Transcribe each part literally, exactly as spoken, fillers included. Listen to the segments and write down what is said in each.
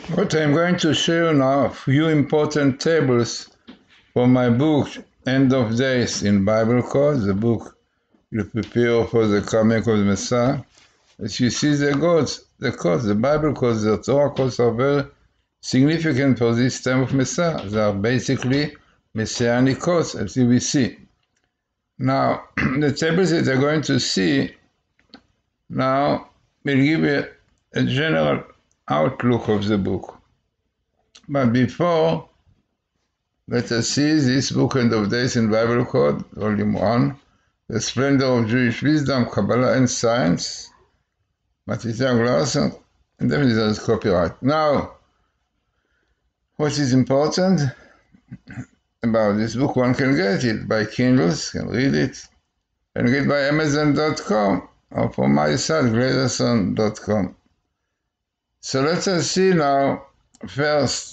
What I'm going to show you now a few important tables from my book, End of Days in Bible Code, the book you prepare for the coming of the Messiah. As you see, the codes, the codes, the Bible codes, the Torah codes are very significant for this time of Messiah. They are basically messianic codes, as you will see. Now, the tables that you're going to see now will give you a general outlook of the book. But before, let us see this book, End of Days in Bible Code, Volume one, The Splendor of Jewish Wisdom, Kabbalah, and Science, Matitya Glasson, and definitely there is copyright. Now, what is important about this book? One can get it by Kindles, can read it, and get it by Amazon dot com, or from my site, Gladerson dot com. So let us see now, first,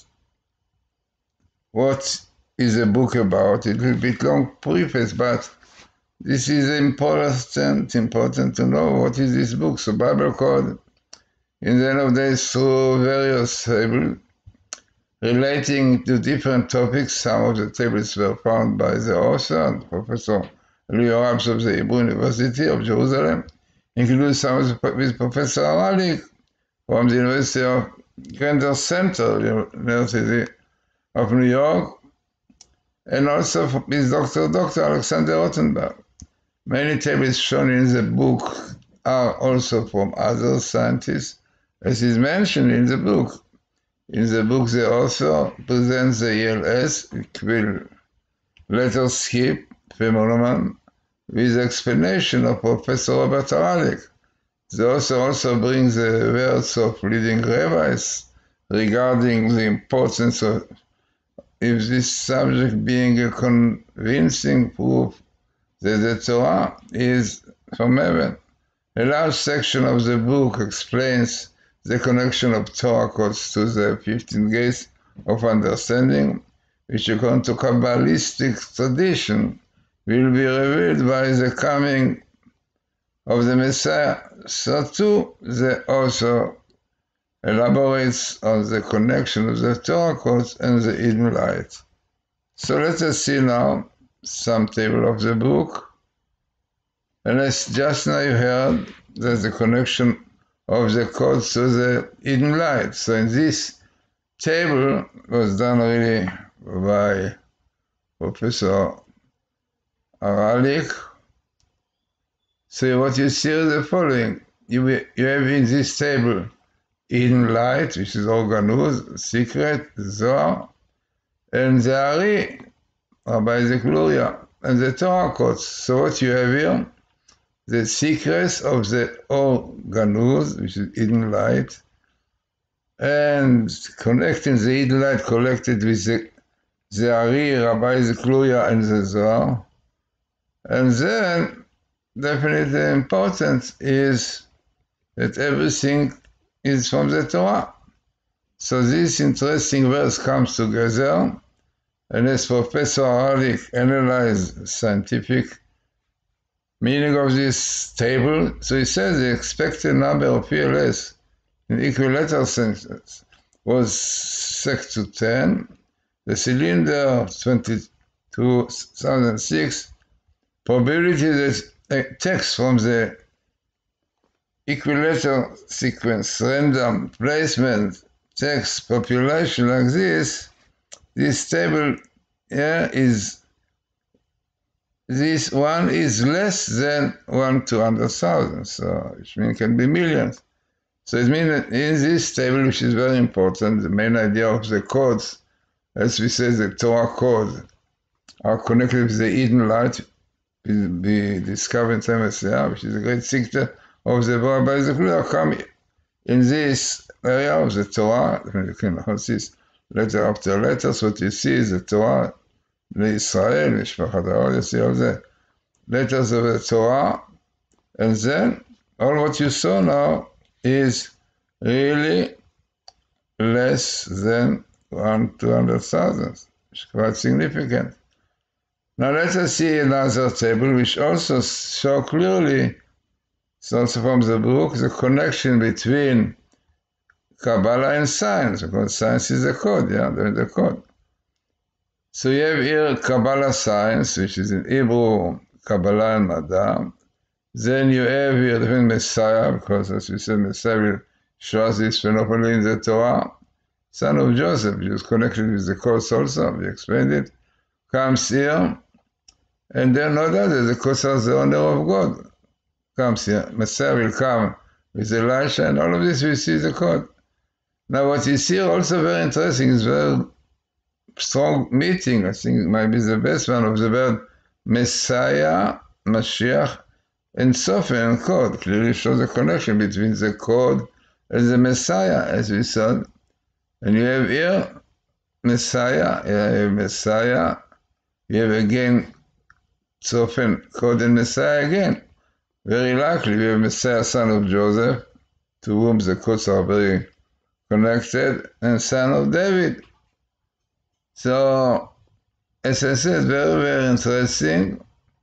what is the book about. It will be long preface, but this is important, important to know what is this book. So Bible Code, in the end of days, through various tables relating to different topics. Some of the tables were found by the author, Professor Leo Rabs of the Hebrew University of Jerusalem, including some with Professor Aralik from the University of Grander Center, University of New York, and also with Doctor Doctor Alexander Rothenberg. Many tables shown in the book are also from other scientists, as is mentioned in the book. In the book, the author presents the E L S, quill letter skip phenomenon, with explanation of Professor Robert Aralik. The author also brings the words of leading rabbis regarding the importance of if this subject being a convincing proof that the Torah is from heaven. A large section of the book explains the connection of Torah codes to the fifteen gates of understanding, which according to Kabbalistic tradition will be revealed by the coming of the Messiah. So too, the author elaborates on the connection of the Torah codes and the hidden light. So let us see now some table of the book. And as just now you heard, there's the connection of the codes to the hidden light. So in this table was done really by Professor Aralik. So what you see is the following. You, you have in this table hidden light, which is Organuz, secret, Zohar, and the Ari, Rabbi Zekluria, and the Torah codes. So what you have here, the secrets of the Organuz, which is hidden light, and connecting the hidden light collected with the, the Ari, Rabbi Zekluria, and the Zohar. And then, definitely important is that everything is from the Torah. So this interesting verse comes together, and as Professor Aralik analyzed scientific meaning of this table, so he says the expected number of P L S in equilateral senses was six to ten, the cylinder of twenty-two thousand six, probability that a text from the equilateral sequence, random placement, text, population like this, this table here is, this one is less than one two hundred thousand, so which means it can be millions. So it means that in this table, which is very important, the main idea of the codes, as we say, the Torah codes, are connected with the hidden light, be discovered in Messiah, which is a great secret of the Rabbi Zekluria, come in this area of the Torah. You can see this letter after letter. So what you see is the Torah, the Israel, Mishpachat Aaron, you see all the letters of the Torah. And then all what you saw now is really less than one two hundred thousand, which is quite significant. Now let us see another table which also shows clearly, it's also from the book, the connection between Kabbalah and science, because science is the code, yeah, the, the code. So you have here Kabbalah science, which is in Hebrew, Kabbalah and Madam. Then you have here the Messiah, because as we said, Messiah will show us this phenomenon in the Torah. Son of Joseph, which is connected with the codes also, we explained it, comes here, and then no doubt that the codes are the honor of God. Comes here. Messiah will come with Elisha, and all of this we see the code. Now what is here also very interesting is very strong meeting, I think it might be the best one, of the word Messiah, Mashiach, and Sofen and code. Clearly shows the connection between the code and the Messiah, as we saw. And you have here Messiah, you have Messiah, you have again Sofen, code and Messiah again. Very likely we have Messiah, son of Joseph, to whom the codes are very connected, and son of David. So, as I said, very, very interesting.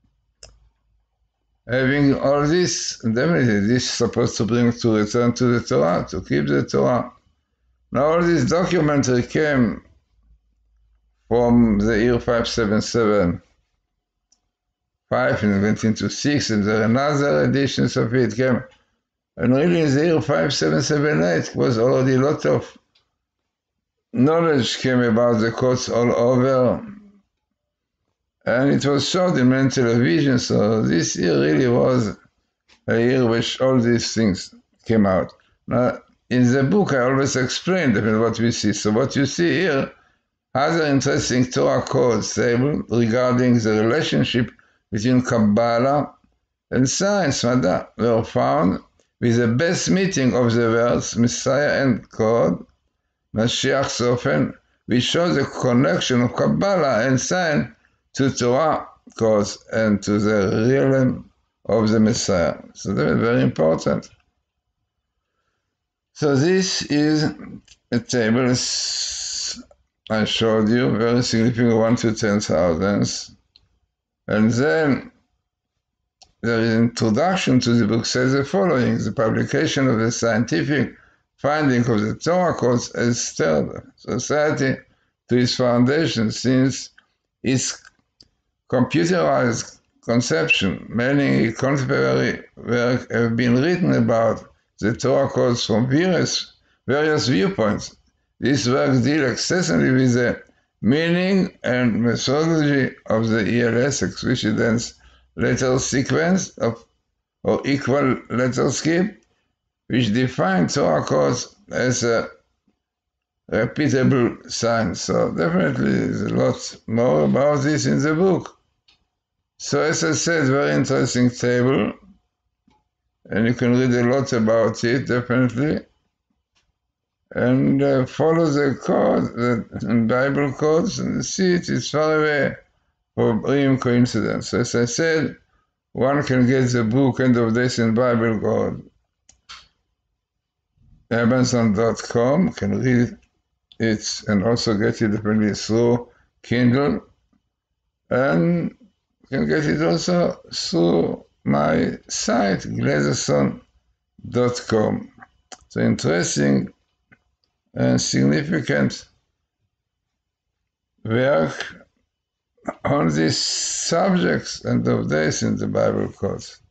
Having all this, definitely this is supposed to bring to return to the Torah, to keep the Torah. Now all this documentary came from the year five seven seven, five and went into six, and there are another editions of it came. And really in the year five seven seven eight was already a lot of knowledge came about the codes all over. And it was shot in many television, so this year really was a year which all these things came out. Now, in the book, I always explain what we see. So what you see here, other interesting Torah codes table regarding the relationship between Kabbalah and science, Mada, were found with the best meeting of the words Messiah and code, Mashiach Sofen, which shows the connection of Kabbalah and science to Torah codes and to the realm of the Messiah. So that is very important. So this is a table I showed you, very significant, one to ten thousands. And then there is an introduction to the book, says the following: the publication of the scientific finding of the Torah codes has stirred society to its foundation, since its computerized conception. Many contemporary works have been written about the Torah codes from various, various viewpoints. These works deal extensively with the meaning and methodology of the E L S, exquisite letter sequence of or equal letter scheme, which define Torah codes as a repeatable science. So definitely there's a lot more about this in the book. So as I said, very interesting table, and you can read a lot about it, definitely. And uh, follow the code, the Bible codes, and see it is far away from real coincidence. As I said, one can get the book End of Days in Bible Code, Amazon dot com, can read it and also get it definitely through Kindle, and can get it also through my site, Glaserson dot com. So interesting and significant work on these subjects and of days in the Bible codes.